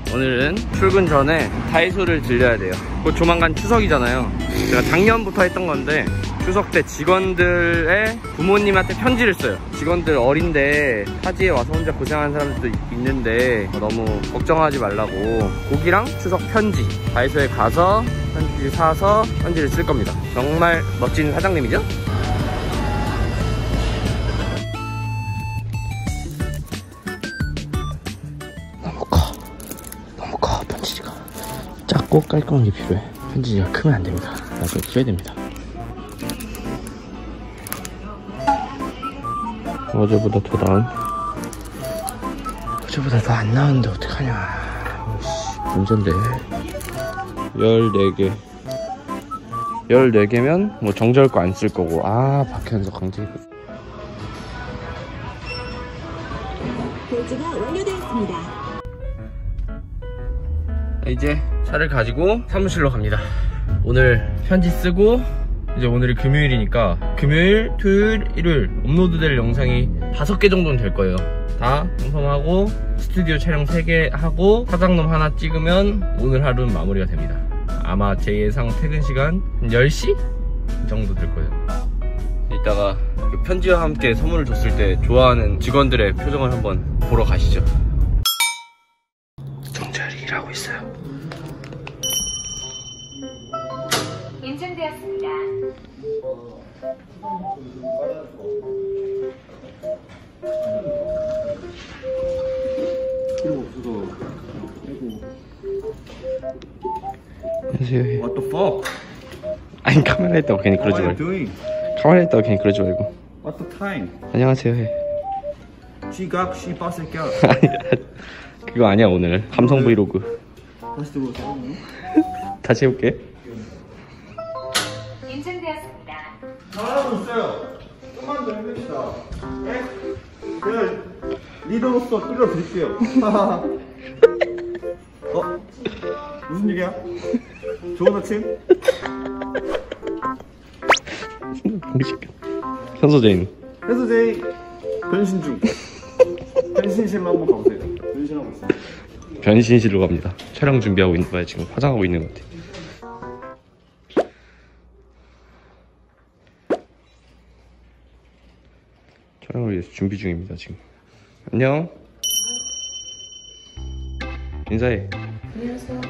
오늘은 출근 전에 다이소를 들려야 돼요. 곧 조만간 추석이잖아요. 제가 작년부터 했던 건데 추석 때 직원들의 부모님한테 편지를 써요. 직원들 어린데 타지에 와서 혼자 고생하는 사람들도 있는데 너무 걱정하지 말라고 고기랑 추석 편지 다이소에 가서 편지 사서 편지를 쓸 겁니다. 정말 멋진 사장님이죠? 너무 커 편지지가. 작고 깔끔한 게 필요해. 편지지가 크면 안 됩니다. 나중에 키워야 됩니다. 어제보다 더 나은? 어제보다 더 안 나왔는데 어떡하냐. 문제인데. 14개 14개면 뭐 정지할 거 안 쓸 거고. 아, 박현석 강제 결제가 완료되었습니다. 이제 차를 가지고 사무실로 갑니다. 오늘 편지 쓰고 이제 오늘이 금요일이니까 금요일, 토요일, 일요일 업로드될 영상이 5개 정도는 될 거예요. 다 방송하고 스튜디오 촬영 3개 하고 사장놈 하나 찍으면 오늘 하루는 마무리가 됩니다. 아마 제 예상 퇴근 시간 10시 정도 될 거예요. 이따가 편지와 함께 선물을 줬을 때 좋아하는 직원들의 표정을 한번 보러 가시죠. 정자리 일하고 있어요. 인증되었습니다. 안녕하세요. What the fuck? 아니 카메라 했다고 괜히 그러지 What are you 말고. doing? 카메라 했다고 괜히 그러지 말고. What the time? 안녕하세요 해. 지각 씨바 새끼야. 아니야, 그거 아니야. 오늘 감성 브이로그. 다시 들어오세요. 다시 해볼게. 인증되었습니다. 잘하고 있어요. 좀만 더 해봅시다. 네? 제가 리더로서 끌어드릴게요. 무슨 일이야? 좋은 아침? 공식 현서재인 해수제이 변신 중. 변신실로 한번 가보세요. 변신하고 있어요. 변신실로 갑니다. 촬영 준비하고 있는 거야. 지금 화장하고 있는 것 같아. 촬영을 위해서 준비 중입니다. 지금. 안녕. 인사해. 안녕하세요.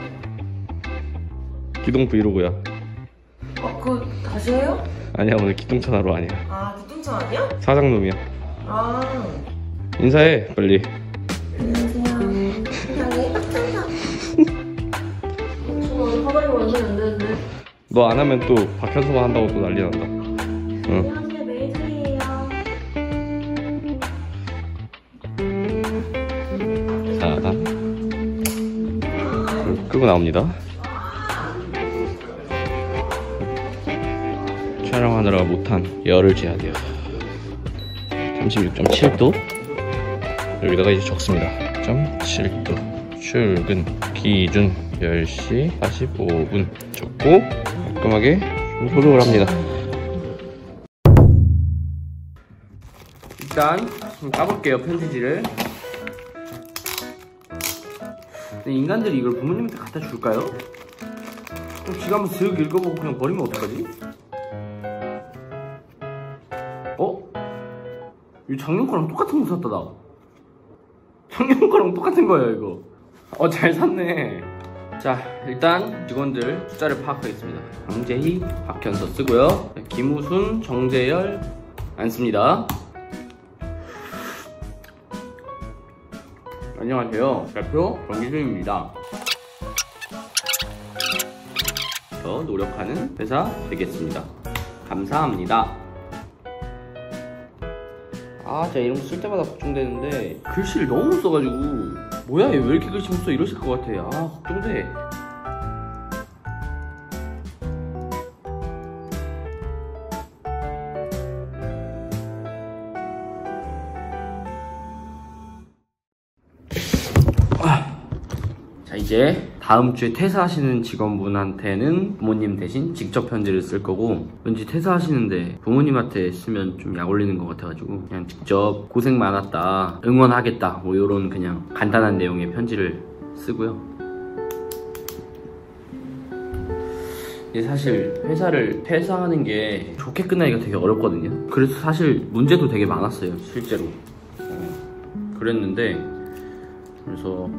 기동 브이로그야. 그거 다시 해요? 아니야, 오늘 기똥차나로 아니야. 아, 기똥차 아니야? 사장놈이야. 아. 인사해 빨리. 안녕하세요. 세상에 빡쳤나? 저 오늘 화장이 완전 안 되는데. 너 안 하면 또 박현서만 한다고 또 난리 난다. 응. 안녕하세요. 메이저예요. 자, 끄고 나옵니다. 촬영하느라 못한 열을 재야 돼요. 36.7도. 여기다가 이제 적습니다. 7도. 출근 기준 10시 45분 적고 깔끔하게 소독을 합니다. 일단 좀 까볼게요, 편지지를. 근데 인간들이 이걸 부모님한테 갖다 줄까요? 그럼 지가 한번 슥 읽어보고 그냥 버리면 어떡하지? 이 작년 거랑 똑같은 거 샀다 나. 작년 거랑 똑같은 거예요 이거. 잘 샀네. 자, 일단 직원들 숫자를 파악하겠습니다. 강재희, 박현서 쓰고요. 김우순, 정재열 안 씁니다. 안녕하세요, 대표 정기준입니다. 더 노력하는 회사 되겠습니다. 감사합니다. 제가 이런 거 쓸 때마다 걱정되는데 글씨를 너무 못 써가지고 뭐야 얘 왜 이렇게 글씨 못 써 이러실 것 같아. 걱정돼. 자, 이제 다음 주에 퇴사하시는 직원분한테는 부모님 대신 직접 편지를 쓸 거고, 왠지 퇴사하시는데 부모님한테 쓰면 좀 약 올리는 것 같아가지고 그냥 직접 고생 많았다, 응원하겠다, 뭐 요런 그냥 간단한 내용의 편지를 쓰고요. 이게 사실 회사를 퇴사하는 게 좋게 끝나기가 되게 어렵거든요. 그래서 사실 문제도 되게 많았어요, 실제로. 그랬는데, 그래서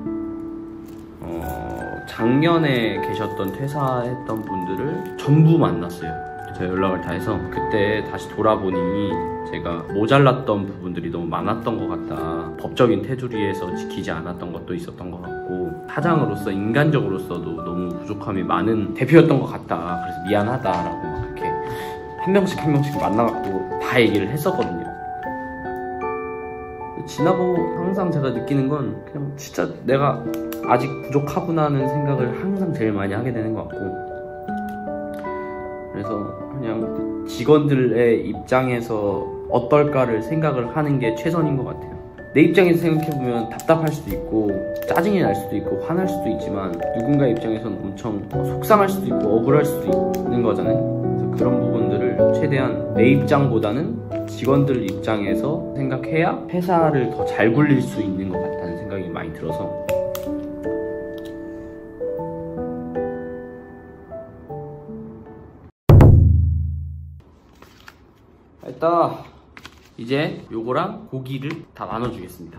작년에 계셨던 퇴사했던 분들을 전부 만났어요. 제가 연락을 다 해서 그때 다시 돌아보니 제가 모자랐던 부분들이 너무 많았던 것 같다. 법적인 테두리에서 지키지 않았던 것도 있었던 것 같고, 사장으로서 인간적으로서도 너무 부족함이 많은 대표였던 것 같다. 그래서 미안하다라고 막 이렇게 한 명씩 만나갖고 다 얘기를 했었거든요. 지나고 항상 제가 느끼는 건 그냥 진짜 내가 아직 부족하구나는 생각을 항상 제일 많이 하게 되는 것 같고, 그래서 그냥 직원들의 입장에서 어떨까를 생각을 하는 게 최선인 것 같아요. 내 입장에서 생각해보면 답답할 수도 있고 짜증이 날 수도 있고 화날 수도 있지만, 누군가의 입장에서는 엄청 속상할 수도 있고 억울할 수도 있는 거잖아요. 그래서 그런 부분들을 최대한 내 입장보다는 직원들 입장에서 생각해야 회사를 더 잘 굴릴 수 있는 것 같다는 생각이 많이 들어서, 일단 이제 요거랑 고기를 다 나눠주겠습니다.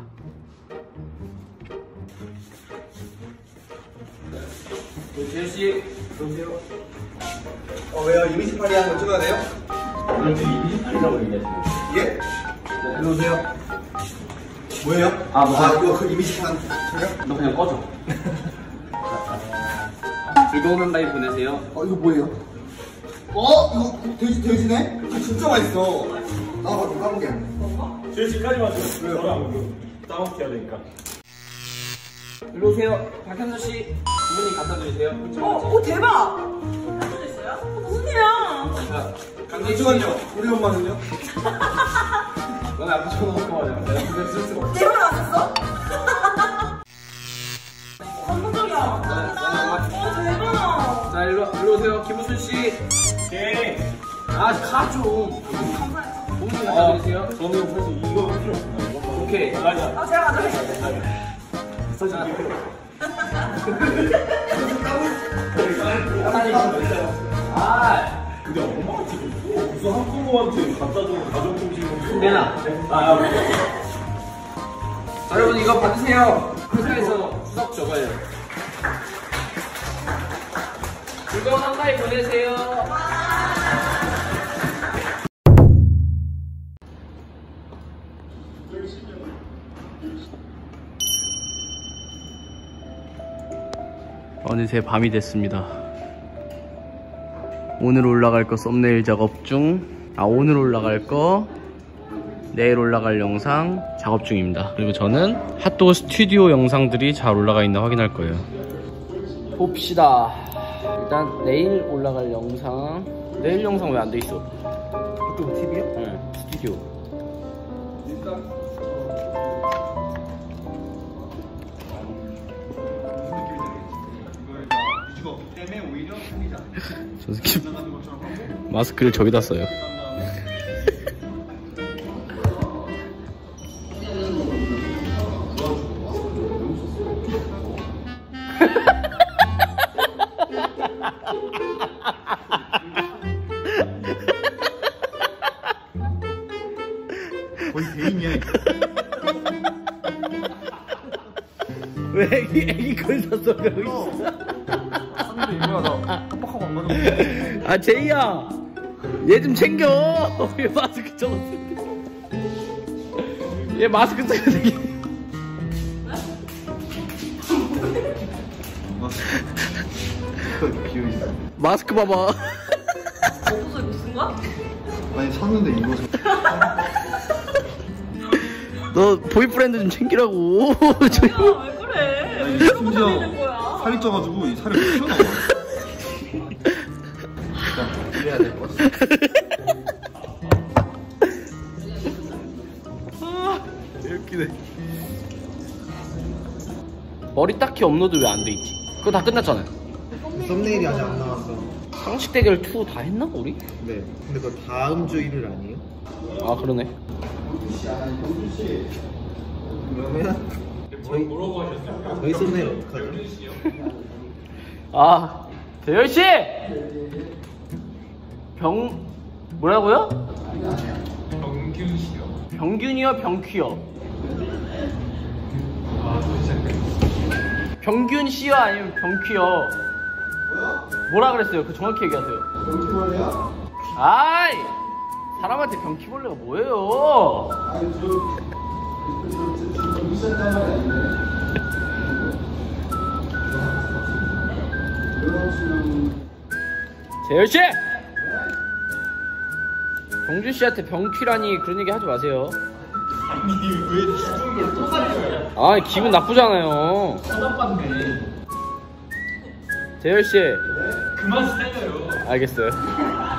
재현씨, 들어오세요. 왜요? 이미지 파리 한번 찍어야 돼요? 이렇게 이미지팔이라고 얘기하시는 거예요? 예? 네, 들어오세요. 뭐예요? 이거 그 이미지 판 촬영? 너 그냥 꺼져. 즐거운 한 달 보내세요. 이거 뭐예요? 이거 돼지네? 진짜 맛있어. 까먹게. 제시까지 마셔. 왜요? 따먹게 해야 되니까. 일로 오세요. 박현수 씨, 부모님 갖다 드리세요. 대박! 할수 있어요? 무슨 일이야? 잠시만요. 우리 엄마는요? 너네 앞에 쳐놓고 가자. 내가 그냥 쓸 수가 없어. 내 말 안 했어? 감동적이야. 대박! 자, 일로 오세요. 김우순 씨. 오케이. 가 좀. 부모님 갖다 드리세요. 저는 사실 이거 할 필요 없어요. 오케이. 맞아. 제가 가져갈게요. 사실 근데 엄마가 지금 무슨 학부모한테 갖다 주는 가정통신을 내놔. 자, 여러분 이거 받으세요. 회사에서 수석 적어요. 즐거운 한가위 보내세요. 어느새 밤이 됐습니다. 오늘 올라갈 거 썸네일 작업 중, 오늘 올라갈 거 내일 올라갈 영상 작업 중입니다. 그리고 저는 핫도그 스튜디오 영상들이 잘 올라가 있나 확인할 거예요. 봅시다. 일단 내일 올라갈 영상, 내일 영상 왜 안 돼 있어? 핫도그 TV요? 응, 스튜디오. 저 새끼 마스크를 저기다 써요. 거의 개인이야. 왜 애기 걸 샀어? 여기 있어. 근데 이거야 나 깜빡하고 안 가져. 제이야, 얘 좀 챙겨. 얘 마스크 좀. 얘 마스크 써야 되게. 비어있어. 마스크 봐봐. 없어서 이거 쓴 거야? 아니 샀는데 이거 너 보이프렌드 좀 챙기라고. 야, 왜 그래? 왜 이러고 심지어 다니는 거야? 살이 쪄가지고 이 살이 못 튀어나와. 일단 이래야 될 것 같아. 웃기네. 머리 딱히 업로드 왜 안 돼 있지? 그거 다 끝났잖아요. 썸네일이 아직 안 나왔어. 상식 대결 2 다 했나 우리? 네. 근데 그거 다음 주 일요일 아니에요? 아 그러네. 그러면 저희 썸네일 어떡하죠? 아, 대열씨! 뭐라고요? 병균이요, 병퀴요? 병균씨요, 아니면 병퀴요? 뭐라 그랬어요? 그 정확히 얘기하세요. 병키벌레야? 아이! 사람한테 병키벌레가 뭐예요? 아니 저 미션 단말이 아닌데. 재열씨! 병준씨한테 병퀴라니 그런 얘기 하지 마세요. 아니 왜 죽은 걸 또 살려요? 아, 기분 나쁘잖아요. 서답받네. 재열씨. 그만 살려요. 알겠어요.